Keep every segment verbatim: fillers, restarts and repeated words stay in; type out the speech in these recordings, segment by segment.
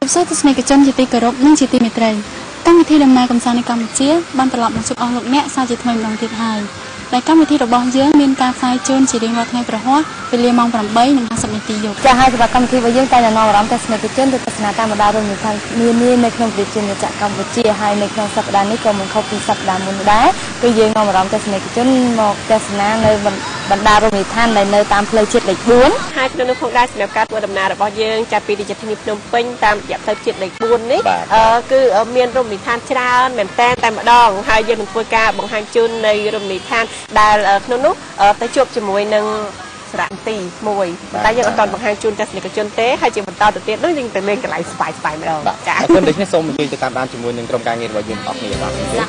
Tiếp sau tôi sẽ cái chân chỉ tì cờ rốt nhưng chỉ tì mệt rầy. Các vị thi đầm nai cầm sangในកម្ពុជាបានត្រឡប់មកជួបអស់លោកអ្នកសាជាថ្មីម្ដងទៀតហើយតែកម្មវិធីរបស់យើងមានការផ្សាយជូនជារៀងរាល់ថ្ងៃប្រហោះវេលាម៉ោងប្រាំបីនិងហាសិបនាទីយប់ចាហើយសម្រាប់កម្មវិធីរបស់យើងតែនាំអារម្មណ៍ទស្សនិកជនទៅទស្សនាតាមបណ្ដារមណីយដ្ឋាននានានៅក្នុងប្រទេសជាតិកម្ពុជាហើយនៅក្នុងសប្ដាហ៍នេះក៏មិនខុសពីសប្ដាហ៍មុនដែរគឺយើងនាំអារម្មណ៍ទស្សនិកជនមកទស្សនានៅបណ្ដារមណីយដ្ឋានដែលនៅតាមផ្លូវជាតិលេខបួនហើយក្នុងនោះផងដែរសម្រាប់ការធ្វើដំណើររបស់យើងចាប់ពីរាជធានីភ្នំពេញតាមរយៈផ្លូវជាតិលេខបួននេះគឺមានរមណីយដ្ឋានច្រើនមែនតែតែម្ដងហើយយើងនឹងធ្វើការបង្ហាញជូននៃរមណីយដ្ឋានដែលក្នុងនោះទៅជួបជាមួយនឹងសារៈទីមួយតែយើងអត់តបង្ហាញជូនទស្សនិកជនទេហើយជាបន្តទៅទៀតនោះយើងទៅលេងកន្លែងស្វាយស្វាយម្ដងចា៎អរគុណដូច្នេះសូមអញ្ជើញទៅតាមដានជាមួយនឹងក្រុមការងាររបស់យើងអរគ្នាបាទអរគុណ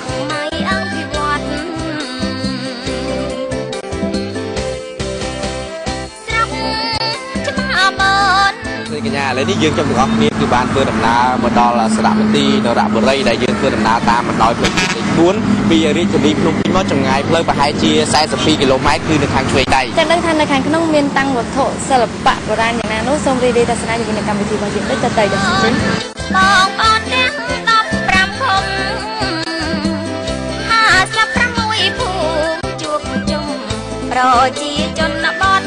កញ្ញាឥឡូវនេះយើងចង់ទាំងអស់គ្នាគឺបានធ្វើដំណើរមកដល់សារមន្ទីរនរបុរីដែលយើងធ្វើដំណើរតាមបណ្ដោយផ្លូវជាតិលេខបួនពីរាជធានីភ្នំពេញមកចម្ងាយផ្លូវប្រហែលជាសែនសិបពីរគីឡូម៉ែត្រគឺនៅខាងឆ្វេងដៃតែដឹងថានៅខាងក្នុងមានតាំងវត្ថុសិល្បៈបុរាណយ៉ាងណានោះសូមរីករាយទស្សនាជាមួយនឹងកម្មវិធីរបស់យើងដូចតទៅដែរបងប្អូនទាំងដប់ប្រាំខំហាសិបប្រាំមួយភូមិជួបជុំប្រជាជនបទ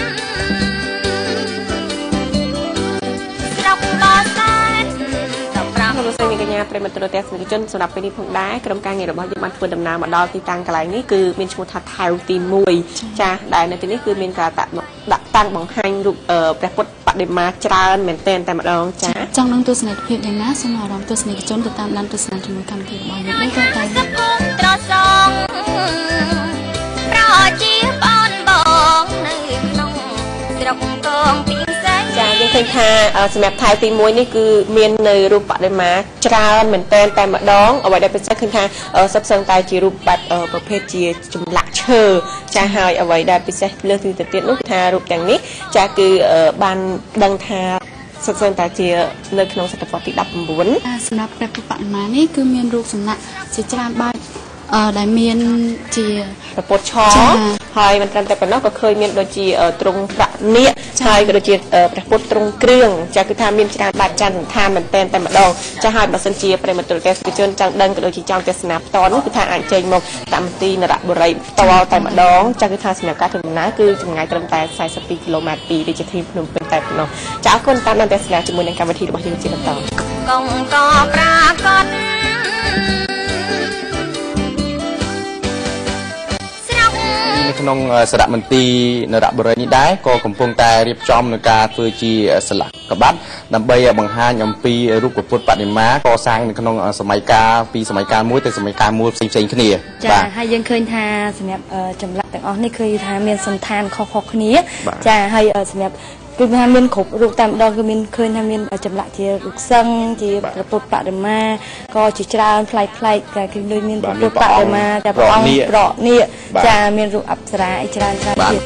លោកស្រីកញ្ញាប្រិមត្តទស្សនិកជនសម្រាប់ពេលនេះផងដែរក្រុមការងាររបស់យើងបានធ្វើដំណើរមកដល់ទីតាំងកន្លែងនេះគឺមានឈ្មោះថាថែវទីមួយចាស់ដែលនៅទីនេះគឺមានការដាក់តាំងបង្ហាញរូបព្រះពុទ្ធបដិមាច្រើនមែនទែនតែម្ដងចាស់ចង់នឹងទស្សនវិជ្ជាយ៉ាងណាសូមអារម្មណ៍ទស្សនិកជនទៅតាមដានទស្សនាជាមួយកម្មវិធីរបស់យើងនេះទៅតែត្រសងប្រជាបងបងនៅក្នុងស្រុកកងពីចាយើងឃើញថាសម្រាប់ថែវទីមួយនេះគឺមាននៅរូបបដិមាច្រើនមែនតែនតែម្ដងអ្វីដែលពិសេសឃើញថាសុទ្ធសឹងតែជារូបបែបប្រភេទជាចម្លាក់ឈើចាហើយអ្វីដែលពិសេសលើសទៅទៀតនោះគឺថារូបទាំងនេះចាគឺបានដឹងថាសុទ្ធសឹងតែជានៅក្នុងសតវត្សទីដប់៩សម្រាប់ព្រះពុទ្ធបដិមានេះគឺមានរូបសំណាកជាច្រើនបែបដែលមានជាប្រពុតឆហើយមិនត្រឹមតែប៉ុណ្ណោះក៏ឃើញមានដូចជាទ្រង់ប្រាក់នាគហើយក៏ដូចជាព្រះពុទ្ធទ្រង់គ្រឿងចាគឺថាមានច្រើនបែបចន្ទដ្ឋានមែនតែនតែម្ដងចាហើយបើសិនជាប្រិមត្តទស្សនិកជនចង់ដឹងក៏ដូចជាចង់ទស្សនាផ្ទាល់នោះគឺថាអាចចេញមកតាមទីនរបុរីផ្ទាល់តែម្ដងចាគឺថាសម្រាប់ការធ្វើដំណើរគឺចម្ងាយត្រឹមតែសែនសិបពីរគីឡូម៉ែត្រពីរាជធានីភ្នំពេញតែប៉ុណ្ណោះចាអរគុណតាមដានទស្សនាជាមួយនឹងកម្មវិធីរបស់យើងជាបន្តកងកប្រាកដក្នុងសារមន្ទីរនរបុរីនេះដែរក៏កំពុងតែរៀបចំនឹងការធ្វើជាស្លាកក្បាត់ដើម្បីបង្ហាញអំពីរូបពុទ្ធបដិមាកសាងនៅក្នុងសម័យកាលពីសម័យកាលមួយទៅសម័យកាលមួយផ្សេងៗគ្នាចាហើយយើងឃើញថាសម្រាប់ចម្លាក់ទាំងអស់នេះឃើញថាមានសន្តានខុសៗគ្នាចាហើយសម្រាប់គឺថាមានគ្រប់រូបតែម្ដងគឺមានឃើញថាមានចម្លាក់ជារូបសឹងជាព្រះពុទ្ធបដិមាក៏ជាច្រើនប្លែកប្លែកគឺដូចមានព្រះពុទ្ធបដិមាតែព្រះអង្គប្រក់នេះចាមានរូបអប្សរាអីច្រើនច្រើនទៀត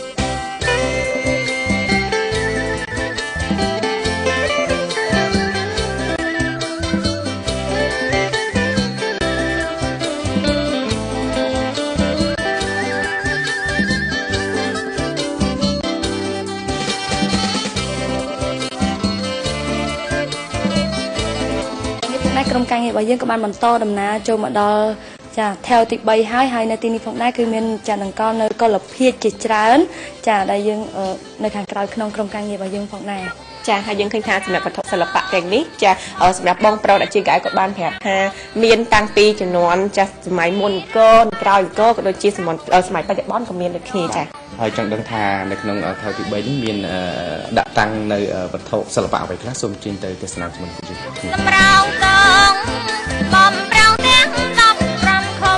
ក្រុមការងាររបស់យើងក៏បានបន្តដំណើរចូលមកដល់ចាថែវទីបីហើយហើយនៅទីនេះផងដែរគឺមានចាដង្កល់នៅកុលភាជជាច្រើនចាដែលយើងនៅខាងក្រៅក្នុងក្រុមការងាររបស់យើងផងដែរចាហើយយើងឃើញថាសម្រាប់វត្ថុសិល្បៈទាំងនេះចាសម្រាប់បងប្រុសដែលជាកែក៏បានប្រាប់ថាមានតាំងពីជំនាន់ចាសម័យមុនកក្រោយកក៏ដូចជាសម័យសម័យបច្ចុប្បន្នក៏មានដូចគ្នាចាហើយចង់ដឹងថានៅក្នុងថែវទីបីនេះមានដាក់តាំងនៅវត្ថុសិល្បៈអ្វីខ្លះសូមជិះទៅទស្សនាជាមួយគ្នាប្រោងកងបំប្រោងទាំងដប់ប្រាំខំ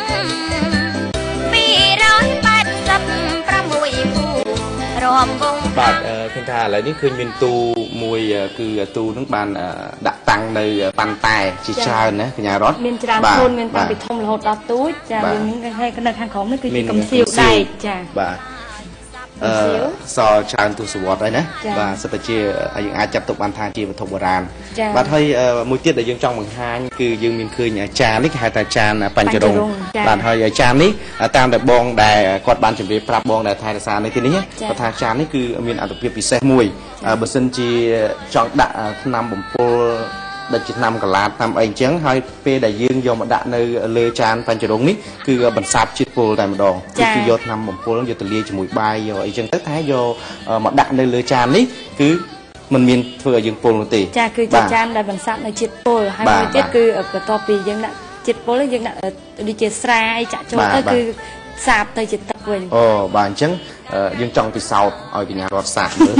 ពីររយបែបសិបប្រាំមួយភូរំវងបាទឃើញថាឥឡូវនេះឃើញមានទូមួយគឺទូនឹងបានដាក់តាំងនៅប៉ាន់តែជាច្រើនណាកញ្ញារតមានច្រើនធូនមានតាំងពីធំរហូតដល់ទូចចាមាននៅខាងក្រោមនេះគឺជាកំសៀវដែកចាបាទ so tràn tu sửa đấy nè và sẽ chia những ai chặt tục bàn thang chia một thùng bờ ràn và thôi mùi tiết để dương trong bằng hai cứ dương miền khơi nhà trà nick hai ta tràn bánh chả đông bàn thôi trà nick tam đại bong đại quạt bàn chuẩn bị prap bong đại thái sa này thế này và thang trà nick cứ miền ăn tập việc bị xe mùi bờ sân chi chọn đạ năm bồng pô đại chỉ năm cả lát năm anh trắng hai pe đại dương do một đạn nơi lê tràn bánh chả đông nick cứ bẩn sạp chít pô tại một đòn cứ do năm bồng pô nó do từ lia chỉ mùi bay do anh trắng tất thái do một đạn nơi lê tràn nick cứ mình miền vừa dương pol một tỷ. Cha cứ cha chan đại bản sắc này chiết pol hai mươi tiết cứ ở cái topi dương đã chiết pol là dương đã đi chiết sài chả cho tới cứ sạp tới chiết tập quên. Ồ bạn chứng dương trong từ sau ở cái nhà rọt sạp nữa.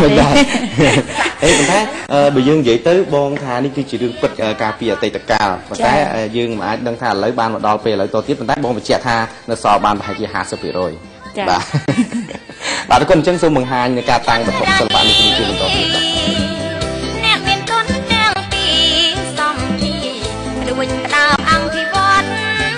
Ê còn thế bây dương vậy tới bon thà đi cứ chỉ được bật cà phê ở tây tạc cao và cái dương mà đang thà lấy ban một đo về lấy to tiếp còn thế bon phải chẹt tha nó sò ban phải chỉ hạ sập rồi. Bà bàทุกคนจังสมมึงหายในการตั้งแบบผมสลับในชีวิตเป็นตัวพี่แนบเป็นต้นแนวปีสองทีดูวิญญาณอังที่วัด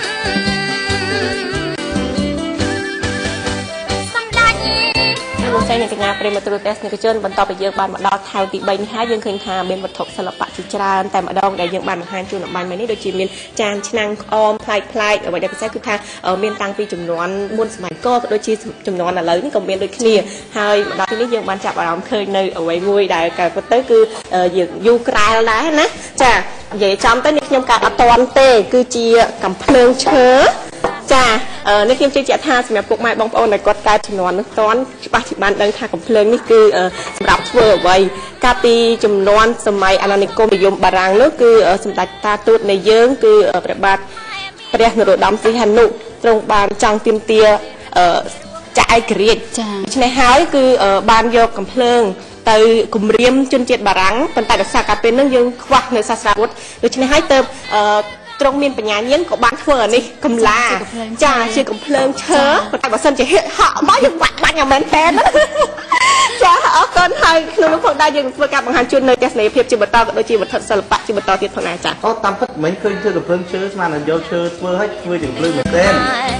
สำลักลุงใจในงานเป็นมาตรูเตสในกระเจินบรรทอไปเยอะบานมาดอทาวตีใบนี้ฮะยังเคยหาเป็นบทถกสลับปะจิจารแต่มาดองได้ยังบานมาหานจูนออกบานมานี่โดยจีมินจานชนังออมพลายพลายเอาไว้ได้ไปใช้คือทางเออเมียนตังปีจุ่มนวลมุนสมัยก็โดยจีจุ่มนวลน่ะเลยนี่ก็เมียนโดยเคลียร์ให้มาดอที่นี่ยังบานจับอารมณ์เคยในเอาไว้งุยได้การก็เต้คือเออยังยูกรายแล้วนะจ้ะใหญ่จำเต้นี่ยมการอัตอนเต้คือจีกำเพลิงเชื้อจ้าเออในทีมเจ้าท่าสมัยพวกไม้บองปอนในกฎการจำนวนนึกตอนปัจจุบันดังท่ากับเพลิงนี่คือเออสำหรับเวอร์ไว้กาปีจำนวนสมัยอาณานิคมนิยมบารังนึกคือเออสมดัติตาตูดในเยื้องคือเออประบาดเรียกหนุ่มดำสีหันุตรงบานจังเตียมเตียเออจ่ายเกลียดในหายคือเออบานโยกกับเพลิงtừ cùng riêng chuyên triệt bà rắn còn tại đặc sản cà phê nước dương khoác nơi xa xa bút được trên hai tờ trong miền bản nhà nhiên của bán phở này cầm lá trà chưa cầm phơn chớ còn tại bảo sân chỉ họ mới được bạn bạn nhà mình fan chả họ con hai lúc còn đại dương vừa gặp bằng hàng chuyên nơi test này phiệp chỉ bật to đôi chỉ bật thật sờ bạc chỉ bật to tiệt thằng này chả có tam phất mấy khơi chưa được phơn chớ mà là do chớ vừa hết vừa chừng phơn một tên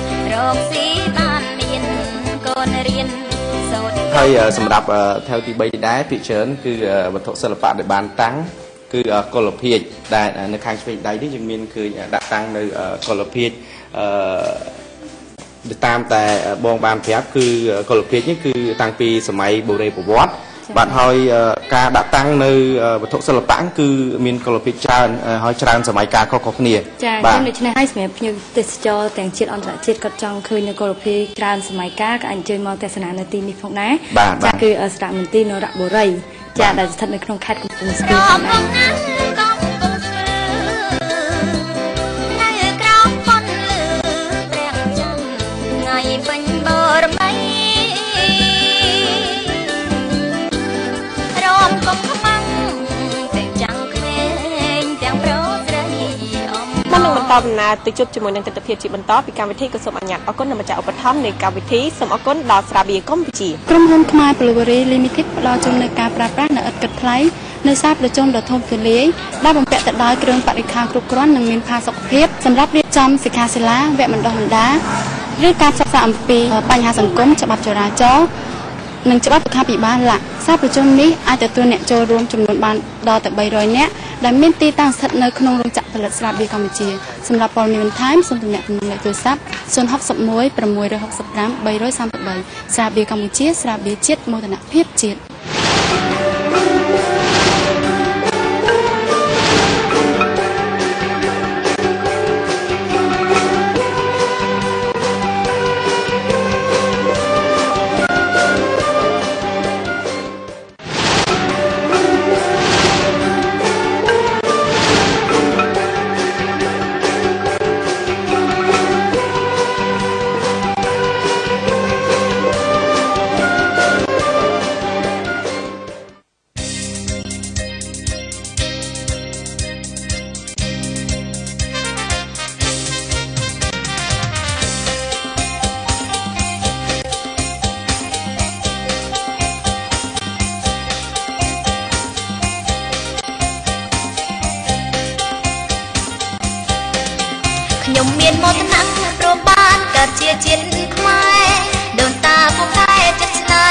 thôiสำหรับแถวที่ใบได้พิจารณาคือวัตถุศิลปะในบ้านตั้งคือกลพีได้ในทางชีวิตใดที่ยังมีคือดักตั้งในกลพีตามแต่บองบานเพียบคือกลพีนี่คือตั้งปีสมัยโบราณปวัตบาดหอยการดักตั้งในวัตถุศิลปะคือมีกลพีจานหอยจานสมัยการเขาเขาเนี่ยบ้านในชนให้สมัยพิจติสจอแต่งเชียดอันตรายเชียดกระจองคือในกลพีจานสมัยการกับอันเจอมอแต่สนามนาทีนี้พวกนั้นจะคือสระมันตีนระโบราณจะได้ทัดในขนมคัดกับปุ่มสกีตอบนาติจุดจมูกยังติดเพียบจีบรรทอปีการวิธีกระทรวงอัญญาอกุลนำมาจากอุปถัมภ์ในการวิธีสมอกุลดอสราบีก้มปีจีกรมหุ้นขมายปลูวรีลิมิเต็ดรอจงในการปราบปรามในอัดกัดไพลในทราบโดยจงโดยทงคือเลี้ยได้บำเพ็ญแต่ดอยเครื่องปฏิฆากรุกร้อนหนึ่งมินพาสกเพียบสำหรับเรียกจำสิกาศิลาแวะมันดอนดาเรื่องการศึกษาอัมพีปัญหาสังคมฉบับจราจรหนึ่งฉบับคาปีบ้านละทราบโดยจงนี้อาจจะตัวเนี่ยโจรวมจำนวนบานดอแต่ใบรอยเนี้ยได้เมนตีตั้งสัตว์ในขนมรงจักรผลิตสลับบีกัมพูชีสำหรับปอลมีวันไทม์ส่วนตัวเนี่ยเป็นในตัวซับส่วนหกสิบมวยประมวยโดยหกสิบกรัมใบร้อยสามสิบใบสลับบีกัมพูชีสลับบีเจ็ดโมตนะเพียบเจ็ด Hãy subscribe cho kênh Ghiền Mì Gõ để không bỏ lỡ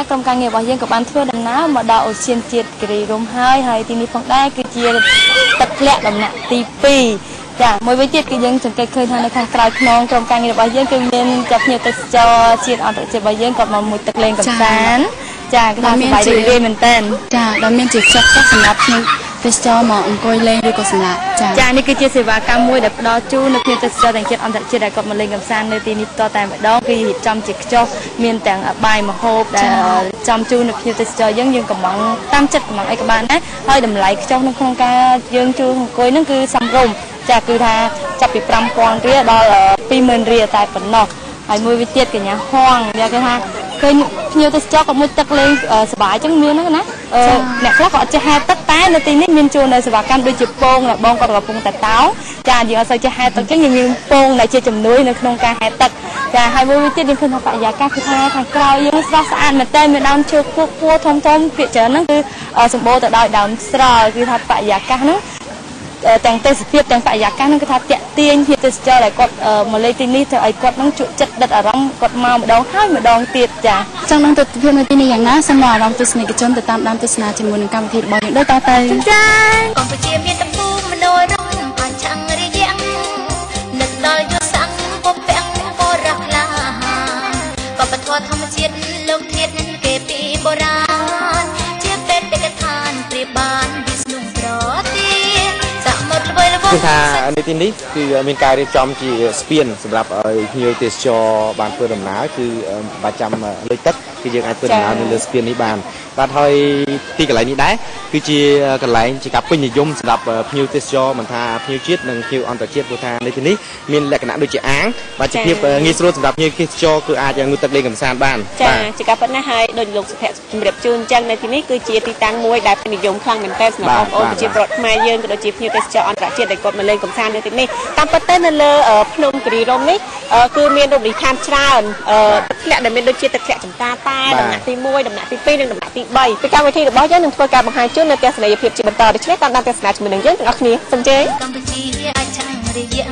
ក្រុមការងាររបស់យើងក៏បានធ្វើដំណើរមកដល់អូសៀនជាតិគិរីរំហើយហើយទីនេះផងដែរគឺជាទឹកធ្លាក់ដំណាក់ទីពីរចាមួយវិញទៀតគឺយើងសង្កេតឃើញថានៅខាងក្រៅខ្នងក្រុមការងាររបស់យើងគឺមានចាភ្ញៀវទេសចរជាតិអន្តរជាតិរបស់យើងក៏មកមួយទឹកលេងកម្សាន្តចាគឺថាសប្បាយរីករាយមែនតើចាដែលមានជាខ្ចប់ចាស់សម្រាប់ភ្ញៀវទេសចរមកអង្គុយលេងឬក៏សម្រាប់ចាចានេះគឺជាសេវាកម្មមួយដែលផ្ដល់ជូននៅភ្ញៀវទេសចរទាំងជាតិអន្តរជាតិដែលគាត់មកលេងកម្សាន្តនៅទីនេះតតែម្ដងគឺរៀបចំជាខ្ចប់មានទាំងបាយម្ហូបដែលចំជូននៅភ្ញៀវទេសចរយើងយើងកំងតាមចិត្តកំងអីក៏បានដែរហើយតម្លៃខ្ចប់នៅក្នុងការយើងជួលអង្គុយហ្នឹងគឺសមរម្យចាគឺថាចាប់ពីប្រាំពាន់រៀលដល់ពីរម៉ឺនរៀលតែប៉ុណ្ណោះហើយមួយវិញទៀតកញ្ញាហងគេថាឃើញភ្ញៀវទេសចរក៏មួយទឹកលេងសប្បាយចឹងមានហ្នឹងណាអ្នកខ្លះក៏អត់ចេះហែលទឹកតែនៅទីនេះមានជួលនៅសេវាកម្មដូចជាពងដែលបងគាត់កំពុងតែតោចាយើងអត់សូវចេះហែលទឹកចឹងយើងមានពងដែលជាជំនួយនៅក្នុងការហែលទឹកចាហើយមួយវិញទៀតយើងឃើញថាបរិយាកាសគឺថាខាងក្រៅយើងស្រស់ស្អាតមែនតើមានដើមឈើខ្ពស់ខ្ពស់ធំធំភាគច្រើនហ្នឹងគឺសម្បូរទៅដោយដើមស្រល់គឺថាបរិយាកាសហ្នឹងទាំងទេសភាពទាំងបរិយាកាសហ្នឹងគឺថាតាក់ទាញភាពទេសចរដែលគាត់មកលេងទីនេះធ្វើឲ្យគាត់ហ្នឹងជក់ចិត្តដិតអារម្មណ៍គាត់មកម្ដងហើយម្ដងទៀតចាចង់នឹងទស្សនវិជ្ជានៅទីនេះយ៉ាងណាសូមមកអារម្មណ៍ទស្សនិកជនទៅតាមដានទស្សនាជាមួយនឹងកម្មវិធីរបស់យើងដូចតទៅចាកម្ពុជាមានទំពុំមនោរម្យបានឆាំងរីយៈនឹកដល់យុសាំងពពាំងបរះឡាបបធម៌ធម្មជាតិលោកធាតុគេពីបុរាណជាពេទ្យបេកឋានព្រាបានវិស្ណុប្រទីគឺថានៅទីនេះគឺមានការរៀបចំជាស្ពានសម្រាប់ឲ្យភ្ញៀវទេសចរបានធ្វើដំណើរគឺបាច់ចាំលុយទឹកគឺយើងអាចធ្វើដំណើរនៅលើស្ពាននេះបានបាទហើយទីកន្លែងនេះដែរគឺជាកន្លែងជាការពេញនិយមសម្រាប់ភ្ញៀវទេសចរមិនថាភ្ញៀវជាតិនិងភ្ញៀវអន្តរជាតិព្រោះថានៅទីនេះមានលក្ខណៈដូចជាអាងបាទជាភាពងាយស្រួលសម្រាប់ភ្ញៀវទេសចរគឺអាចងូតទឹកលេងកម្សាន្តបានចាជាការពិតណាស់ហើយដោយលោកសុភ័ក្រជម្រាបជូនអញ្ចឹងនៅទីនេះគឺជាទីតាំងមួយដែលពេញនិយមខ្លាំងមែនទែនសម្រាប់បងប្អូនប្រជាពលរដ្ឋខ្មែរយើងក៏ដូចជាភ្ញៀវទេសចរអន្តរជាតិដែលគាត់មកលេងកម្សាន្តនៅទីនេះតាមពិតទៅនៅលើភ្នំគិរីរម្យនេះគឺមានរូបនីយដ្ឋានច្រើនទឹកធ្លាក់ដែលមានដូចជាទឹកធ្លាក់ចំការតែដំណាក់ទីមួយដំណាក់ទីពីរនិងដំណាក់ទីបីពីកម្មវិធីរបស់យើងនឹងធ្វើការបង្ហាញជូននៅទស្សនីយភាពជាបន្តដូច្នេះតាមដានទស្សនាជាមួយនឹងយើងទាំងអស់គ្នាសូមជើញកម្ពុជាអាចឆាំងរីយៈ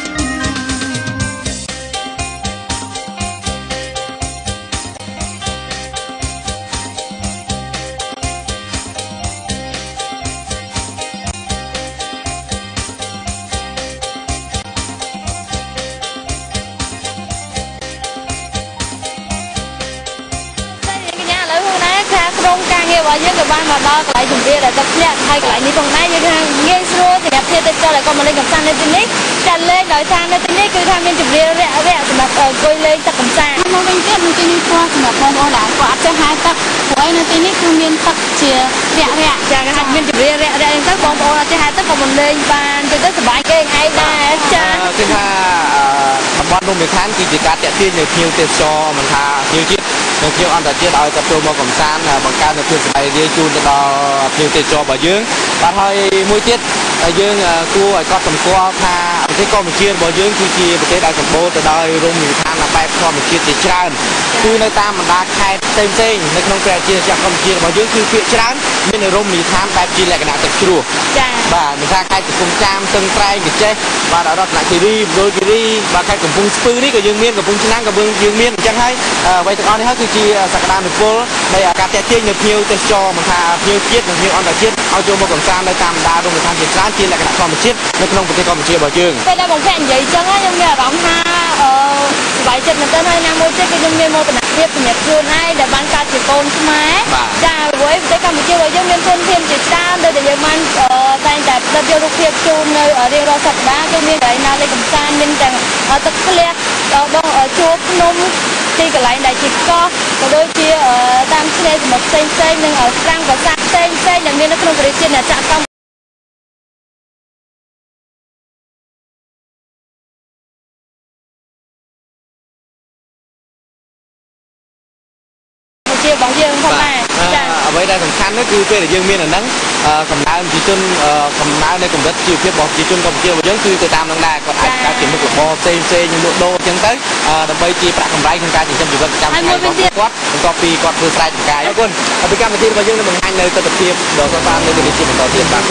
ក្រុមការងាររបស់យើងក៏បានមកដល់កន្លែងជម្រាលដែលទឹកធ្លាក់ហើយកន្លែងនេះផងដែរយើងថាងាយស្រួលសម្រាប់ភ្ញៀវទេសចរដែលគាត់មកលេងកម្សាន្តនៅទីនេះចាលេងដោយសារនៅទីនេះគឺថាមានជម្រាលរាក់រាក់សម្រាប់អង្គុយលេងទឹកកម្សាន្តមកវិញទៀតនៅទីនេះគាត់សម្រាប់បងប្អូនដែលគាត់អត់ចេះហែលទឹកព្រោះនៅទីនេះគឺមានទឹកជារាក់រាក់ចាថាមានជម្រាលរាក់រាក់ហ្នឹងទៅបងប្អូនអត់ចេះហែលទឹកក៏មកលេងបានទៅទៅសប្បាយគេឯងដែរចាគឺថាតំបន់រមណីយដ្ឋានគឺជាការតាក់ទាញនៅភ្ញៀវទេសចរមិនថាភ្ញៀវជាតិនិងភ្ញៀវអន្តរជាតិឲ្យទៅចូលមកកម្សាន្តបង្កើននូវភាពសប្បាយរីករាយជូនទៅដល់ភ្ញៀវទេសចររបស់យើងបាទហើយមួយទៀតយើងគួរឲ្យកត់សម្គាល់ថាប្រទេសកម្ពុជារបស់យើងគឺជាប្រទេសដែលសម្បូរទៅដោយរមណីយដ្ឋានបែបធម្មជាតិជាច្រើនគឺនៅតាមបណ្ដាខេត្តផ្សេងៗនៅក្នុងព្រះរាជាណាចក្រកម្ពុជារបស់យើងគឺភាគច្រើនមានរមណីយដ្ឋានបែបជាលក្ខណៈទឹកជ្រោះចា៎បាទមិនថាខេត្តកំពង់ចាមស្ទឹងត្រែងកញ្ចេះបាទរតនគិរីមណ្ឌលគិរីបាទខេត្តកំពង់ស្ពឺនេះក៏យើងមានកំពង់ឆ្នាំងក៏យើងមានអញ្ចឹងហើយអ្វីទាំងអស់នេះហើយគឺជាសក្តានុពលនៃការទាក់ទាញនៅភ្ញៀវទេសចរមិនថាភ្ញៀវជាតិនិងភ្ញៀវអន្តរជាតិឲ្យចូលមកកម្សាន្តនៅតាមបណ្ដារមណីយដ្ឋានជាច្រើនជាលក្ខណៈធម្មជាតិនៅក្នុងប្រទេសកម្ពុជារបស់យើងពេលដែលបងភ័ក្រនិយាយអញ្ចឹងខ្ញុំមានអារម្មណ៍ថាអឺសប្បាយចិត្តមែនទែនហើយណាមួយទៀតគឺខ្ញុំមានមោទនភាពសម្រាប់ខ្លួនឯងដែលបានកើតជាកូនខ្មែរចាព្រោះប្រទេសកម្ពុជារបស់យើងមានធនធានជាច្រើនដូចដែលយើងបានតែងតែផ្ដិតយករូបភាពជូននៅរៀងរាល់សប្ដាហ៍គឺមានកន្លែងណាលេងកម្សាន្តមានទាំងទឹកធ្លាក់ដងជួរភ្នំទីកន្លែងដែលជាកោះក៏ដូចជាតាមឆ្នេរសមុទ្រផ្សេងផ្សេងនិងស្រាំងប្រាសាទផ្សេងផ្សេងដែលមាននៅក្នុងព្រះរាជាណាចក្រកម្ពុជារបស់យើងផងដែរចា៎អ្វីដែលសំខាន់នោះគឺពេលដែលយើងមានអាហ្នឹងកំណើនប្រជាជនកំណើននៃកម្រិតជីវភាពរបស់ប្រជាជនកម្ពុជារបស់យើងគឺទៅតាមនឹងដែរគាត់អាចកើតជាមុខរបរផ្សេងផ្សេងលក់ដូរអញ្ចឹងទៅដើម្បីជាប្រាក់កម្រៃក្នុងការចិញ្ចឹមជីវិតប្រចាំថ្ងៃរបស់គាត់បន្ទាប់ពីគាត់ធ្វើស្រែចម្ការអរគុណពីកម្មវិធីរបស់យើងនឹងបង្ហាញនៅទស្សនវិជ្ជាដ៏ស្រស់ស្អាតនៅទីនេះជាបន្តទៀតបាទ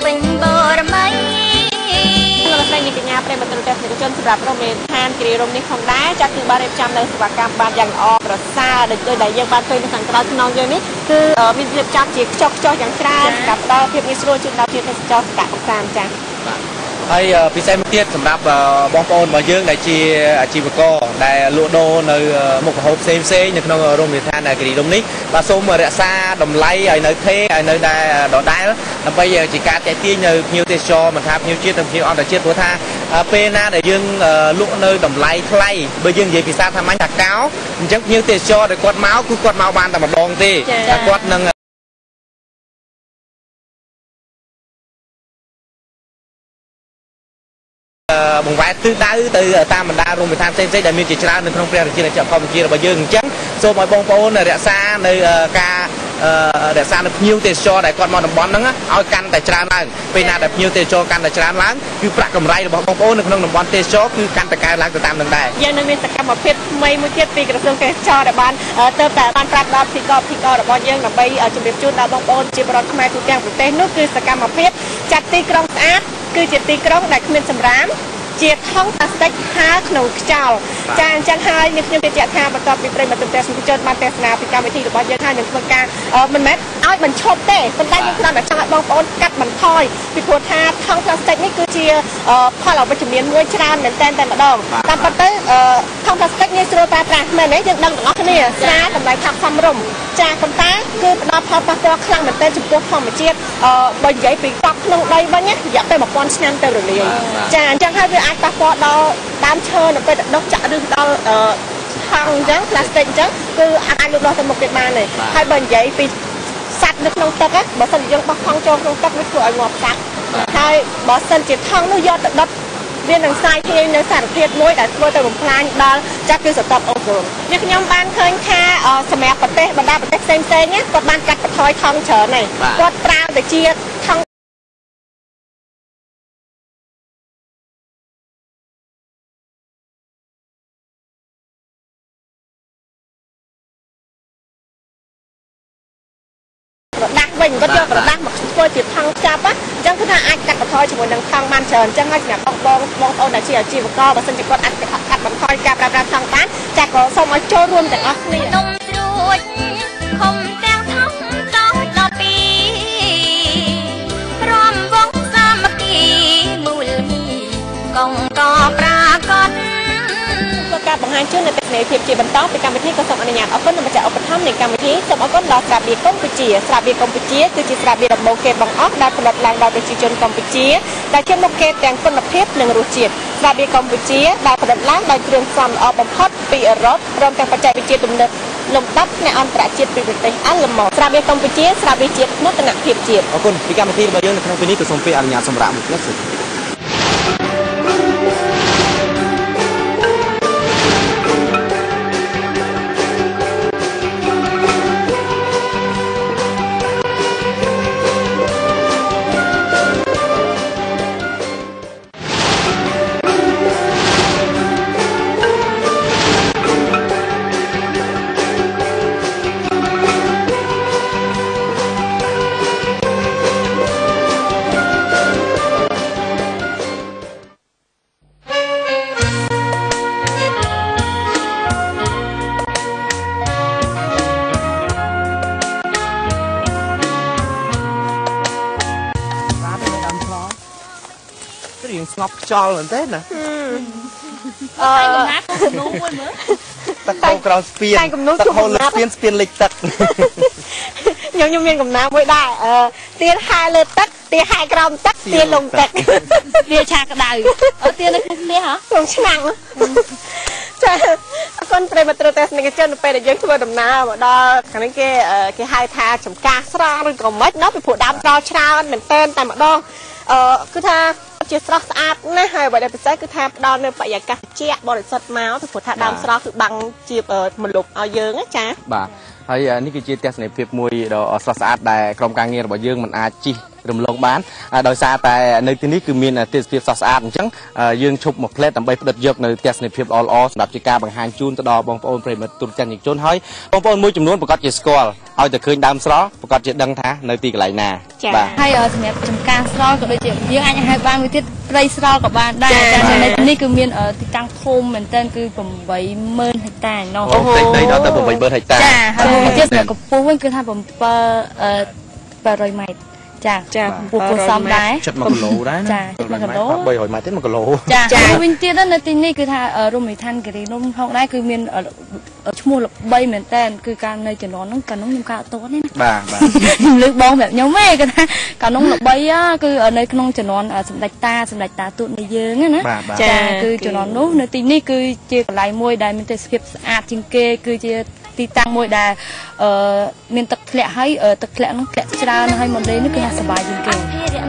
ពេញបរមីលោកស្រីនេះកញ្ញាប្រិយមិត្តទស្សនិកជនសម្រាប់រមណីយដ្ឋានគិរីរម្យនេះផងដែរចាស់គឺបានរៀបចំនៅសេវាកម្មបានយ៉ាងល្អប្រសើរដូចដែលយើងបានឃើញនៅខាងក្រៅខ្នងយើងនេះគឺមានរៀបចំជាខ្ចោះខ្ចោះយ៉ាងច្រើនសម្រាប់ផ្ដល់ភាពងាយស្រួលជូនដល់ភ្ញៀវទេសចរសម្រាប់កំសាន្តចា៎ហើយពិសេសមួយទៀតសម្រាប់បងប្អូនរបស់យើងដែលជាអាជីវករដែលលក់ដូរនៅមុខម្ហូបផ្សេងផ្សេងនៅក្នុងរមណីយដ្ឋានគិរីរម្យនេះបាទសូមរក្សាតម្លៃឲ្យនៅថេរឲ្យនៅដែលដដែលដើម្បីជាការទាក់ទាញនៅភ្ញៀវទេសចរមិនថាភ្ញៀវជាតិនិងភ្ញៀវអន្តរជាតិព្រោះថាពេលណាដែលយើងលក់នៅតម្លៃថ្លៃបើយើងនិយាយភាសាថាម៉ាញ់ថាកោអញ្ចឹងភ្ញៀវទេសចរដែលគាត់មកគឺគាត់មកបានតែម្ដងទេតែគាត់នឹងបង្វែរទិសដៅទៅតាមបណ្ដារមណីយដ្ឋានផ្សេងៗដែលមានជាច្រើននៅក្នុងព្រះរាជាណាចក្រកម្ពុជារបស់យើងអញ្ចឹងសូមឲ្យបងប្អូនរក្សានៅការរក្សានៅភ្ញៀវទេសចរដែលគាត់មកតំបន់ហ្នឹងឲ្យកាន់តែច្រើនឡើងពេលណាដែលភ្ញៀវទេសចរកាន់តែច្រើនឡើងគឺប្រាក់កម្រៃរបស់បងប្អូននៅក្នុងតំបន់ទេសចរគឺកាន់តែកើនឡើងទៅតាមនឹងដែរយើងនៅមានសកម្មភាពថ្មីមួយទៀតពីក្រសួងទេសចរដែលបានទៅតែបានប្រាប់ដល់ភិកភិករបស់យើងដើម្បីជម្រាបជូនដល់បងប្អូនជាប្រជាខ្មែរទូទាំងប្រទេសនោះគឺសកម្មភាពចាត់ទីក្រុងស្អាតគឺជាទីក្រុងដែលគ្មានសម្រាមជាថង់ផ្លាស្ទិកហាលក្នុងខ្យល់ចាអញ្ចឹងហើយនេះខ្ញុំជឿជាក់ថាបន្ទាប់ពីប្រិយមិត្តទស្សនិកជនបានទស្សនាពីកម្មវិធីរបស់យើងហើយនឹងធ្វើការមិនមែនឲ្យបញ្ឈប់ទេប៉ុន្តែយើងគ្រាន់តែចង់ឲ្យបងប្អូនកាត់បន្ថយពីព្រោះថាថង់ផ្លាស្ទិកនេះគឺជាផលអវិជ្ជមានមួយច្រើនមែនទែនតែម្ដងតាមពិតទៅថង់ផ្លាស្ទិកងាយស្រួលប្រើប្រាស់មែនទេយើងដឹងទាំងអស់គ្នាស្រាលតម្លៃថោកសមរម្យចាប៉ុន្តែគឺផ្ដល់ផលប៉ះពាល់ខ្លាំងមែនទែនចំពោះធម្មជាតិបើនិយាយពីកប់ក្នុងដីវិញរយៈពេលone thousandឆ្នាំទៅរលាយចាអញ្ចឹងហើយវាអាចប៉ះពាល់ដល់ដើមឈើនៅពេលដុះចាក់ឬដល់ថង់អញ្ចឹងផ្លាស្ទិកអញ្ចឹងគឺអាចលូតលាស់ទៅមុខទៀតបានទេហើយបើនិយាយពីសត្វនៅក្នុងទឹកបើសិនយើងបោះថង់ចូលក្នុងទឹកវាធ្វើឲ្យងាប់សត្វហើយបើសិនជាថង់នោះយកទៅដុតវានឹងសាយភាយនៅសារធាតុមួយដែលធ្វើទៅបំផ្លាញដល់ចាក់គឺសតបអូសូននេះខ្ញុំបានឃើញថាសម្រាប់ប្រទេសបណ្ដាប្រទេសផ្សេងៗគាត់បានកាត់បន្ថយថង់ច្រើនហើយគាត់ប្រើទៅជាថង់ដាក់វិញគាត់យកក្រដាស់មកធ្វើជាថង់ចាប់អញ្ចឹងគឺថាអាចកាត់បន្ថយជាមួយនឹងថង់បានច្រើនអញ្ចឹងហើយសម្រាប់បងបងបងប្អូនដែលជាអាជីវករបើសិនជាគាត់អាចកាត់បន្ថយការប្រើប្រាស់ថង់បានចាក៏សូមឲ្យចូលរួមទាំងអស់គ្នានំត្រួចខំទាំងថង់តោះដល់ពីព្រមវងសាមគ្គីមូលមីកងកប្រាកដការបង្ហាញជូននៅទេសនីយភាពជាបន្តពីកម្មវិធីក៏សូមអនុញ្ញាតអរគុណដល់ម្ចាស់ឧបត្ថម្ភនៃកម្មវិធីសូមអរគុណដល់ស្រាបៀរកម្ពុជាស្រាបៀរកម្ពុជាគឺជាស្រាបៀរដំបូងគេបង្អស់ដែលផលិតឡើងដោយប្រជាជនកម្ពុជាដែលជាមុខគេទាំងគុណភាពនិងរសជាតិស្រាបៀរកម្ពុជាដែលផលិតឡើងដោយគ្រឿងផ្សំល្អបំផុតពីអឺរ៉ុបព្រមទាំងបច្ចេកវិទ្យាទំនើបលំដាប់នៃអន្តរជាតិពីប្រទេសអាល្លឺម៉ង់ស្រាបៀរកម្ពុជាស្រាបៀរជាតិមោទនភាពជាតិអរគុណពីកម្មវិធីរបស់យើងនៅក្នុងពេលនេះក៏សូមពេលអនុញ្ញាតសម្រាប់មួយផ្លែសិនស្ងប់ខ្យល់មែនទេណាអឺកំណាត់គំនូមួយមើលទឹកកោក្រោស្ពានទឹកហូរលើស្ពានស្ពានលិចទឹកខ្ញុំខ្ញុំមានកំណាត់មួយដែរអឺទៀនហែលើទឹកទៀនហែក្រោមទឹកទៀនលងទឹកវាឆាក្តៅអឺទៀននៅក្នុងនេះហ៎ក្នុងឆ្នាំងចាអរគុណប្រិយមិត្តទស្សនិកជននៅពេលដែលយើងធ្វើដំណើរមកដល់ខាងនេះគេគេហៅថាចំការស្រស់ឬក៏មិនណាពីព្រោះដើមត្រច្រើនមែនតែនតែម្ដងអឺគឺថាជាស្រស់ស្អាតណាស់ហើយអ្វីដែលពិសេសគឺថាផ្ដល់នៅបរិយាកាសត្រជាក់បរិសុទ្ធមកពីព្រោះថាដើមស្រស់គឺបាំងជាមលុបឲ្យយើងណាចាបាទហើយនេះគឺជាទស្សនីយភាពមួយដ៏ស្រស់ស្អាតដែលក្រុមការងាររបស់យើងមិនអាចជិះរំលងបានដោយសារតែនៅទីនេះគឺមានទេសភាពស្រស់ស្អាតអញ្ចឹងយើងឈប់មកផ្លែតដើម្បីផ្ដិតយកនៅទស្សនីយភាពល្អៗសម្រាប់ជាការបង្ហាញជូនទៅដល់បងប្អូនប្រិយមិត្តទូរទស្សនិកជនហើយបងប្អូនមួយចំនួនប្រកាសជាស្គាល់ឲ្យតែឃើញដើមស្រល់ប្រកាសជាដឹងថានៅទីកន្លែងណាបាទហើយសម្រាប់ចំការស្រល់ក៏ដូចជាយើងអាចហៅបានមួយទៀតព្រៃស្រល់ក៏បានដែរតែនៅនេះគឺមានទីតាំងធំមែនទែនគឺeightម៉ឺនហិកតាណោះអូផ្ទៃដីដល់ទៅeightម៉ឺនហិកតាចាហើយមួយទៀតសម្រាប់កម្ពស់វិញគឺថាseven hundredម៉ែត្រចាចាពូពូសំដែរ 71គីឡូដែរណាចា71គីឡូ three hundredម៉ែត្រទៀតoneគីឡូចាវិញទៀតនៅទីនេះគឺថារមណីយដ្ឋានគិរីរំផងដែរគឺមានឈ្មោះល្បីមែនតើគឺការនៅជំនាន់ហ្នឹងកាលនោះខ្ញុំកាត់អត់ទាន់ទេណាបាទបាទខ្ញុំលើកបងប្រាប់ខ្ញុំទេគឺថាកាលនោះល្បីគឺនៅក្នុងជំនាន់សម្ដេចតាសម្ដេចតាទូតនៃយើងណាចាគឺជំនាន់នោះនៅទីនេះគឺជាកន្លែងមួយដែលមានទេសភាពស្អាតជាងគេគឺជាទីតាំងមួយដែលអឺមានទឹកធ្លាក់ហើយទឹកធ្លាក់នោះធ្លាក់ច្រើនហើយមកលេងនេះគឺថាសប្បាយជាងគេ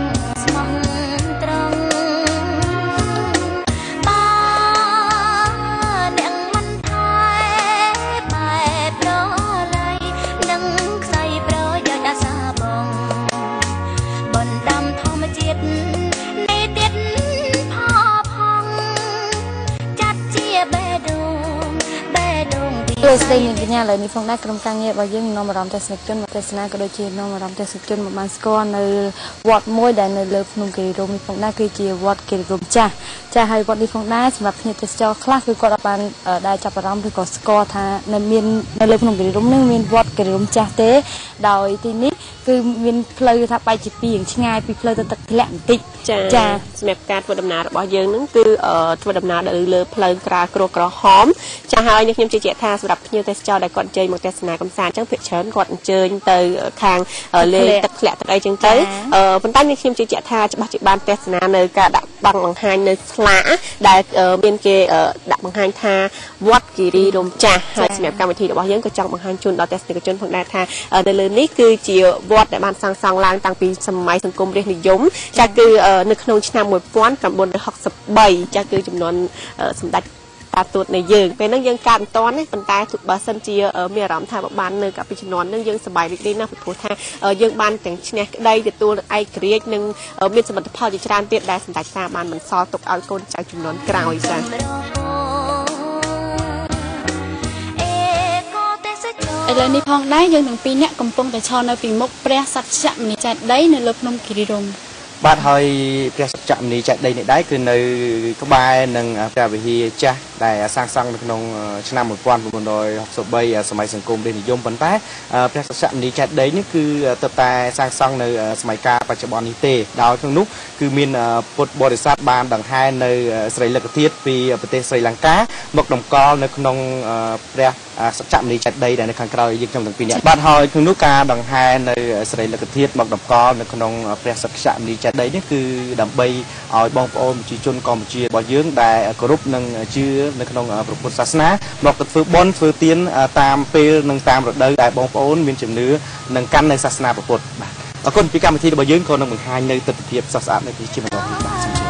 លោកស្រីនាងកញ្ញាឥឡូវនេះផងដែរក្រុមការងាររបស់យើងនាំអារម្មណ៍ទស្សនិកជនមកទស្សនាក៏ដូចជានាំអារម្មណ៍ទស្សនិកជនមកបានស្គាល់នៅវត្តមួយដែលនៅលើភ្នំគិរីរម្យនេះផងដែរគឺជាវត្តគិរីរម្យចាស់ចាស់ហើយវត្តនេះផងដែរសម្រាប់ភ្ញៀវទេសចរខ្លះគឺគាត់បានដែរចាប់អារម្មណ៍ឬក៏ស្គាល់ថានៅមាននៅលើភ្នំគិរីរម្យនេះមានវត្តគិរីរម្យចាស់ទេដោយទីនេះគឺមានផ្លូវថាបែកជាពីរឆ្ងាយពីផ្លូវទៅទឹកធ្លាក់បន្តិចចាសម្រាប់ការធ្វើដំណើររបស់យើងនឹងគឺធ្វើដំណើរទៅលើផ្លូវក្រាលគ្រោះក្រហមចាស់ហើយនេះខ្ញុំជឿជាក់ថាសម្រាប់ភ្ញៀវទេសចរដែលគាត់អញ្ជើញមកទស្សនាកំសាន្តអញ្ចឹងភាគច្រើនគាត់អញ្ជើញទៅខាងលេទឹកធ្លាក់ទឹកអីចឹងទៅប៉ុន្តែនេះខ្ញុំជឿជាក់ថាច្បាស់ជាបានទស្សនានៅការដាក់បាំងបង្ហាញនៅស្លាកដែលមានគេដាក់បង្ហាញថាវត្តគិរីរម្យចាស់ហើយសម្រាប់កម្មវិធីរបស់យើងក៏ចង់បង្ហាញជូនដល់ទស្សនិកជនផងដែរថានៅលើនេះគឺជាវត្តដែលបានសាងសង់ឡើងតាំងពីសម័យសង្គមរាស្ត្រនិយមចាស់គឺនៅក្នុងឆ្នាំnineteen sixty-threeចាស់គឺចំនួនសម្ដេចតាទូតនៃយើងពេលហ្នឹងយើងកាត់មិនតាន់ទេប៉ុន្តែបើសិនជាមានអារម្មណ៍ថាបាននៅកាលពីជំនាន់ហ្នឹងយើងសប្បាយរីករាយណាស់ពីព្រោះថាយើងបានទាំងឈ្នះក្តីទទួលឯករាជ្យនិងមានសមិទ្ធផលជាច្រើនទៀតដែលសម្ដេចតាបានបន្សល់ទុកឲ្យកូនចៅជំនាន់ក្រោយចា៎ឥឡូវនេះផងដែរយើងទាំងពីរនាក់កំពុងតែឈរនៅពីមុខព្រះសច្ចាមនីចេតិយនៅលើភ្នំគិរីរម្យបាទហើយព្រះសច្ចាមនីចេតិយនេះដែរគឺនៅក្បែរនឹងព្រះវិហារចាស់ដែលសាងសង់នៅក្នុងឆ្នាំnineteen sixty-threeសម័យសង្គមរាស្ត្រនិយមប៉ុន្តែព្រះសច្ចាមនីចេតិយនេះគឺទើបតែសាងសង់នៅសម័យកាលបច្ចុប្បន្ននេះទេដោយក្នុងនោះគឺមានពុទ្ធបរិស័ទបានដង្ហែនៅស្រីលក្ខធាតុពីប្រទេសស្រីលង្កាមកតម្កល់នៅក្នុងព្រះសច្ចាមនីចេតិយដែលនៅខាងក្រោយយើងខ្ញុំទាំងពីរនាក់បាទហើយក្នុងនោះការដង្ហែនៅស្រីលក្ខធាតុមកតម្កល់នៅក្នុងព្រះសច្ចាមនីចេតិយនេះគឺដើម្បីឲ្យបងប្អូនប្រជាជនកម្ពុជារបស់យើងដែលគោរពនិងជឿនៅក្នុងព្រះពុទ្ធសាសនាមកទៅធ្វើបុណ្យធ្វើទានតាមពេលនិងតាមរដូវដែលបងប្អូនមានជំនឿនិងកាន់នៅសាសនាពុទ្ធបាទអរគុណពីកម្មវិធីរបស់យើងក៏នឹងបង្ហាញនៅទស្សនវិជ្ជាស្អាតនៅទីជាបន្តបាទ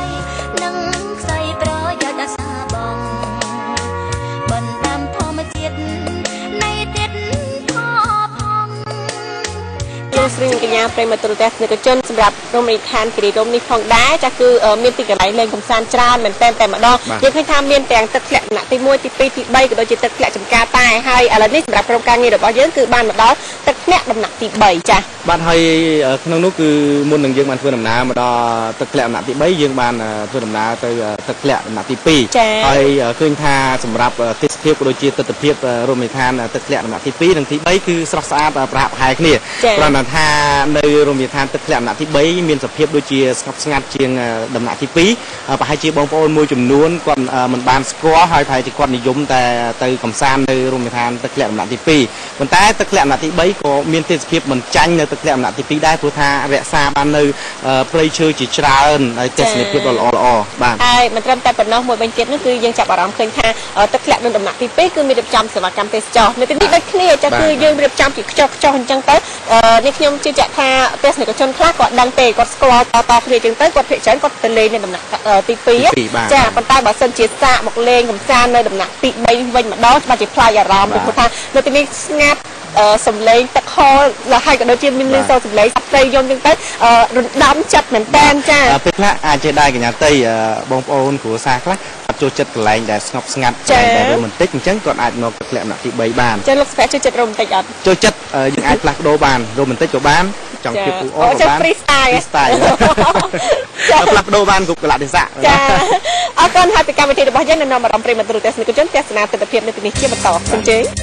លោកស្រីកញ្ញាប្រិមត្តទូរទស្សនិកជនសម្រាប់រមណីយដ្ឋានគិរីរម្យនេះផងដែរចាស់គឺមានទីកន្លែងលេងកម្សាន្តច្រើនមែនតែតែម្ដងយើងឃើញថាមានទាំងទឹកធ្លាក់ដំណាក់ទីoneទីtwoទីthreeក៏ដូចជាទឹកធ្លាក់ចំការតែហើយឥឡូវនេះសម្រាប់ក្រុមការងាររបស់យើងគឺបានមកដល់ទឹកធ្លាក់ដំណាក់ទីthreeចាស់បាទហើយក្នុងនោះគឺមុននឹងយើងបានធ្វើដំណើរមកដល់ទឹកធ្លាក់ដំណាក់ទីthreeយើងបានធ្វើដំណើរទៅទឹកធ្លាក់ដំណាក់ទីtwoហើយឃើញថាសម្រាប់ទេសភាពក៏ដូចជាទស្សនវិជ្ជារមណីយដ្ឋានទឹកធ្លាក់ដំណាក់ទីtwoនិងទីthreeគឺស្រស់ស្អាតប្រហាក់ប្រហែលគ្នាព្រោះថានៅរមណីយដ្ឋានទឹកធ្លាក់ដំណាក់ទីthreeមានសភាពដូចជាស្ងប់ស្ងាត់ជាងដំណាក់ទីtwoប្រហែលជាបងប្អូនមួយចំនួនគាត់មិនបានស្គាល់ហើយប្រហែលជាគាត់និយមតែទៅកំសាន្តនៅរមណីយដ្ឋានទឹកធ្លាក់ដំណាក់ទីtwoប៉ុន្តែទឹកធ្លាក់ដំណាក់ទីthreeក៏មានទេសភាពមិនចាញ់នៅទឹកធ្លាក់ដំណាក់ទីtwoដែរព្រោះថារក្សាបាននៅព្រៃឈើជាច្រើនហើយទស្សនីយភាពដ៏ល្អល្អបាទហើយមិនត្រឹមតែប៉ុណ្ណោះមួយវិញទៀតនោះគឺយើងចាប់អារម្មណ៍ឃើញថាទឹកធ្លាក់នៅដំណាក់ទីtwoគឺមានរៀបចំសេវាកម្មទេសចរនៅទីនេះដូចគ្នាចាគឺយើងរៀបចំជាខ្ចោះខ្ចោះអញ្ចឹងទៅនេះខ្ញុំជឿជាក់ថាទស្សនិកជនខ្លះគាត់ដឹងទេគាត់ស្គាល់តតគ្នាអញ្ចឹងទៅគាត់ភាគច្រើនគាត់ទៅលេងនៅដំណាក់ទីtwoចាប៉ុន្តែបើសិនជាសាកមកលេងកំសាន្តនៅដំណាក់ទីthreeវិញម្ដងច្បាស់ជាផ្លាយអារម្មណ៍ព្រោះថានៅទីនេះស្ងាត់សំឡេងទឹកហូរlà hai cái đôi chia min lên sauសំឡេងស្ត្រីយំចឹងទៅរំដំចិត្តមែនតើចាពេលខ្លះអាចជាដែរកញ្ញាតីបងប្អូនគ្រួសារខ្លះអត់ចូលចិត្តកន្លែងដែលស្ងប់ស្ងាត់តែរ៉ូម៉ាន់ទិកអញ្ចឹងគាត់អាចមកទឹកលក្ខណៈទី3បានចាលោកស្វាចូលចិត្តរ៉ូម៉ាន់ទិកអត់ចូលចិត្តយើងអាចផ្លាស់ប្ដូរបានរ៉ូម៉ាន់ទិកក៏បានចង់ភាពអ៊ូអរក៏បាន free style style ផ្លាស់ប្ដូរបានគ្រប់កលៈទេសៈចាអរគុណហើយពីកម្មវិធីរបស់យើងនៅនាំអារម្មណ៍ប្រិយមិត្តទស្សនិកជនទស្សនាទស្សនវិជ្ជានៅទីនេះជាបន្តសូមជើញ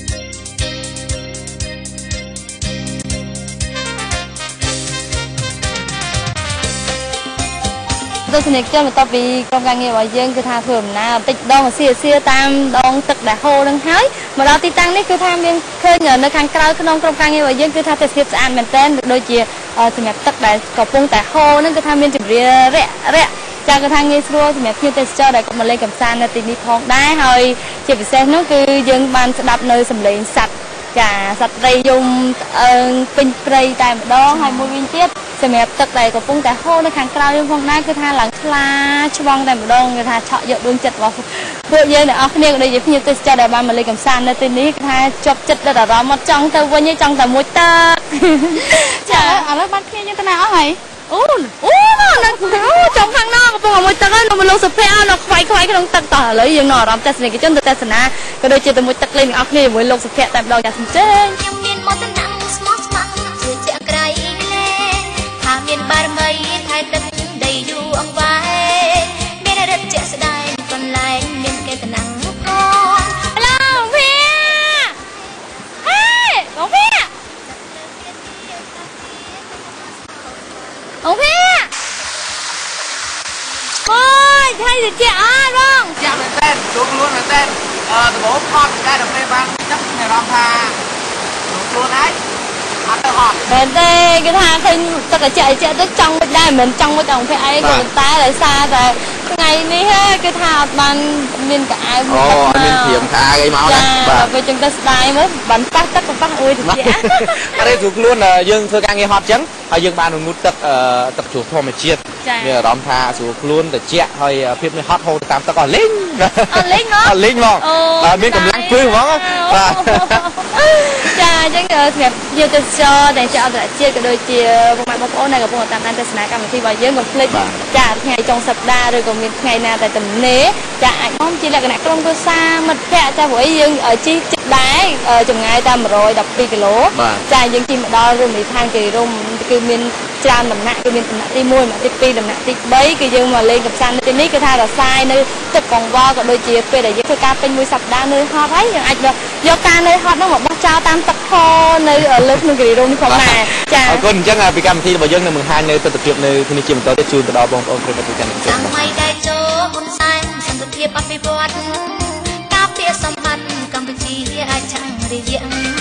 ទស្សនិកជនបន្ទាប់ពីក្រុមការងាររបស់យើងគឺថាធ្វើដំណើរបន្តិចដងអាស៊ីអាស៊ីតាមដងទឹកដែលហូរនឹងហើយមកដល់ទីតាំងនេះគឺថាមានឃើញនៅខាងក្រៅក្នុងក្រុមការងាររបស់យើងគឺថាទេសភាពស្អាតមែនទែនដូចជាសម្រាប់ទឹកដែលកំពុងតែហូរនឹងគឺថាមានជម្រាលរាក់រាក់ចាគឺថាងាយស្រួលសម្រាប់ភ្ញៀវទេសចរដែលគាត់មកលេងកម្សាន្តនៅទីនេះផងដែរហើយជាពិសេសនោះគឺយើងបានស្ដាប់នៅសំឡេងសត្វចាសត្វត្រីយំពេញព្រៃតែម្ដងហើយមួយវិញទៀតសម្រាប់ទឹកដែលកំពុងតែហូរនៅខាងក្រៅយើងផងដែរគឺថាឡើងថ្លាឆ្វង់តែម្ដងគឺថាឆក់យកដួងចិត្តរបស់ពួកយើងទាំងអស់គ្នាក៏ដូចជាភ្ញៀវទេសចរដែលបានមកលេងកម្សាន្តនៅទីនេះគឺថាជាប់ចិត្តដល់អារម្មណ៍មកចង់ទៅវិញចង់តែមួយទឹកចាឥឡូវបានគ្នាយើងទៅណាអស់ហើយអូអូនៅចំខាងណោកំពុងតែមួយទឹកហើយនៅមកលោកសុភ័ក្រនៅខ្វាយខ្វាយក្នុងទឹកតោះឥឡូវយើងនៅអារម្មណ៍ទស្សនិកជនទៅទស្សនាក៏ដូចជាទៅមួយទឹកលេងទាំងអស់គ្នាជាមួយលោកសុភ័ក្រតែម្ដងចាសអញ្ជើញខ្ញុំមានមកតំណាំស្មោះស្ម័គ្រជឿជាក់ក្រៃលែថាមានបារមីថែទឹកដីយូរអង្វែងមានរិទ្ធជាក់ស្ដែងកន្លែងមានគេតំណាំផងឡូវភ័ក្រហេបងភ័ក្រអូភ័ក្រអូយថៃទៅជាអត់បងចាក់មែនតើចូលខ្លួនមែនតើអឺដំបូងខត់តែដល់ពេលបានទឹកមានអារម្មណ៍ថាចូលខ្លួនហើយអត់ទៅហត់មែនទេគេថាឃើញទឹកត្រជាក់ត្រជាក់ទៅចង់មិនដែរមិនចង់មិនអង្គភ័ក្រអីក៏ប៉ុន្តែដោយសារតែថ្ងៃនេះគឺថាអត់បានមានកៅអៅអូអត់មានព្រៀមកៅអៅអីមកណាបាទពេលចឹងទៅស្ដាយមើលបានប៉ះទឹកក៏ប៉ះអួយត្រជាក់អត់ទេចូលខ្លួនយើងធ្វើការងារហត់ចឹងហើយយើងបានងូតទឹកទឹកជ្រោះធម្មជាតិមានអារម្មណ៍ថាស្រួលខ្លួនត្រជាក់ហើយភាពនេះហត់ហូរតាមទឹកអស់លេងអត់លេងហ្មងអត់លេងហ្មងបាទមានកម្លាំងពឹសហ្មងបាទចាអញ្ចឹងសម្រាប់យើងទៅចរតែចរអន្តរជាតិក៏ដូចជាពុកម៉ែបងប្អូនដែលកំពុងតាមដានទស្សនាកម្មវិធីរបស់យើងកុំភ្លេចចាថ្ងៃចុងសប្តាហ៍ឬក៏មានថ្ងៃណាតែទំនេរចាអាចមកជាលក្ខណៈក្រុមគ្រួសារមិត្តភ័ក្តិចាព្រោះយើងជិះចិត្តដែរចម្ងាយតាមmột trăm mười haiគីឡូចាយើងជិះមកដល់រមណីយដ្ឋានគិរីរម្យគឺមានច្រើនដំណាក់គឺមានដំណាក់ទីមួយដំណាក់ទីពីរដំណាក់ទី3គឺយើងមកលេងកម្សាន្តនៅទីនេះគឺថារសាយនៅទឹកកង្វល់ក៏ដូចជាពេលដែលយើងធ្វើការពេញមួយសប្តាហ៍នៅហត់ហើយយើងអាចយកការនៅហត់នោះមកបោះចោលតាមទឹកខនៅលើក្នុងគិរីរម្យនេះផងដែរចាអរគុណអញ្ចឹងពីកម្មវិធីរបស់យើងនឹងបង្ហាញនៅទស្សនវិជ្ជានៅទីនេះជាបន្តទៀតជូនទៅដល់បងប្អូនប្រិយមិត្តទូទាំងប្រទេសសម័យដែលចូលហ៊ុនសែនសន្តិភាពអភិវឌ្ឍការពារសម្បត្តិកម្ពុជាអាចឆាំងរីក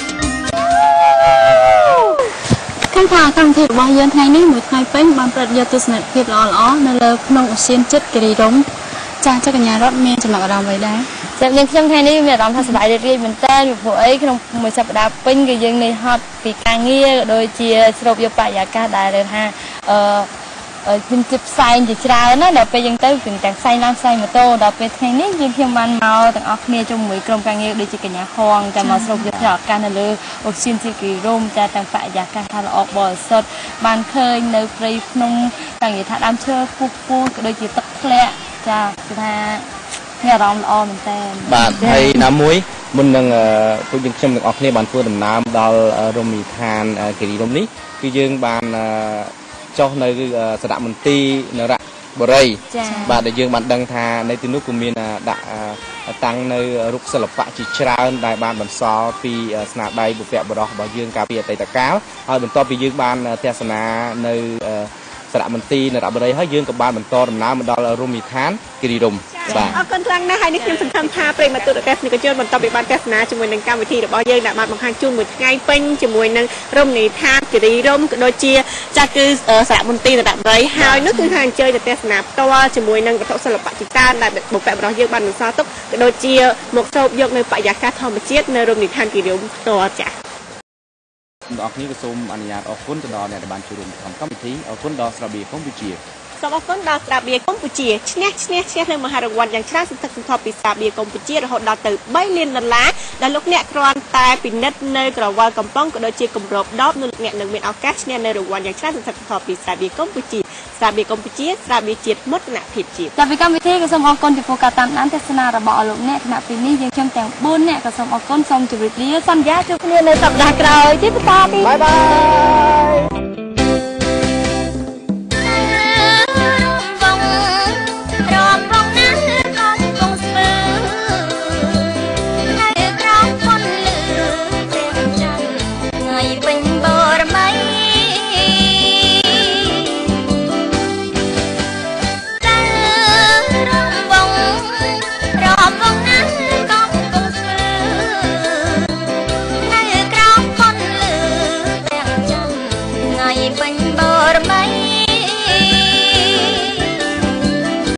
ខាងខាងកម្មវិធីរបស់យើងថ្ងៃនេះមួយថ្ងៃពេញបានប្រតិបត្តិទស្សនភាពល្អល្អនៅលើភ្នំឧសៀនចិត្តគិរីរម្យចាចកញ្ញារតមានចំណាប់អារម្មណ៍អ្វីដែរសម្រាប់យើងខ្ញុំថ្ងៃនេះមានអារម្មណ៍ថាសប្បាយរីករាយមែនតើព្រោះអីក្នុងមួយសប្តាហ៍ពេញគឺយើងនៅហត់ពីការងារក៏ដូចជាស្រូបយកបរិយាកាសដែលថាអឺជំនឿផ្សែងជាច្រើនណាដល់ពេលយើងទៅគឺទាំងផ្សែងឡើងផ្សែងម៉ូតូដល់ពេលថ្ងៃនេះយើងខ្ញុំបានមកទាំងអស់គ្នាជាមួយក្រុមការងារដូចជាកញ្ញាហងតែមកស្រូបយកឱកាសនៅលើអូសៀនទីគិរីរម្យតែទាំងបរិយាកាសថាល្អបរិសុទ្ធបានឃើញនៅព្រៃភ្នំទាំងនិយាយថាដើមឈើខ្ពស់ខ្ពស់ក៏ដូចជាទឹកធ្លាក់ចាគឺថាមានអារម្មណ៍ល្អមែនតើបាទហើយណាមួយមុននឹងពួកយើងខ្ញុំទាំងអស់គ្នាបានធ្វើដំណើរដល់រមណីយដ្ឋានគិរីរម្យនេះគឺយើងបានចុះនៅសារមន្ទីរនរបុរីបាទដែលយើងបានដឹងថានៅទីនោះក៏មានដាក់តាំងនៅរូបសិល្បៈជាច្រើនដែលបានបន្សល់ពីស្នាដៃបុព្វបុរសរបស់យើងកាលពីអតីតកាលហើយបន្ទាប់ពីយើងបានទស្សនានៅសារមន្ទីរនរបុរីហើយយើងក៏បានបន្តដំណើរមកដល់រមណីយដ្ឋានគិរីរម្យបាទអរគុណខ្លាំងណាស់ហើយនេះខ្ញុំសង្ឃឹមថាប្រិយមិត្តទស្សនិកជនបន្តពីបានទស្សនាជាមួយនឹងកម្មវិធីរបស់យើងដែលបានបង្ហាញជូនមួយថ្ងៃពេញជាមួយនឹងរមណីយដ្ឋានគិរីរម្យក៏ដូចជាចាស់គឺសារមន្ទីរនរបុរីហើយនោះគឺថាអញ្ជើញទៅទស្សនាផ្ទាល់ជាមួយនឹងវត្ថុសិល្បៈជាច្រើនដែលបុព្វបុរសយើងបានបន្សល់ទុកក៏ដូចជាមកស្រូបយកនៅបរិយាកាសធម្មជាតិនៅរមណីយដ្ឋានគិរីរម្យផ្ទាល់ចាស់បងប្អូនក៏សូមអនុញ្ញាតអរគុណទៅដល់អ្នកដែលបានចូលរួមក្នុងកម្មវិធីអរគុណដល់ស្រាបៀរកម្ពុជាសូមអរគុណដល់ស្រាបៀរកម្ពុជាឈ្នះឈ្នះឈ្នះនៅមហារង្វាន់យ៉ាងច្រើនសន្ធឹកសន្ធាប់ពីស្រាបៀរកម្ពុជារហូតដល់ទៅ3លានដុល្លារដែលលោកអ្នកគ្រាន់តែពិនិត្យនៅក្រវ៉ាល់កំប៉ុងក៏ដូចជាគម្របដបនោះលោកអ្នកនឹងមានឱកាសឈ្នះនៅរង្វាន់យ៉ាងច្រើនសន្ធឹកសន្ធាប់ពីស្រាបៀរកម្ពុជាស្រាបៀរកម្ពុជាស្រាបៀរជាតិមោទនភាពជាតិจากวิកម្មវិធីក៏សូមអរគុណចំពោះការតាមដានទស្សនារបស់លោកអ្នកគណៈពីនេះយើងខ្ញុំទាំងបួនអ្នកក៏សូមអរគុណសូមជម្រាបលាសន្យាជួបគ្នានៅសប្តាហ៍ក្រោយទីបន្តទៀតបាយបាយ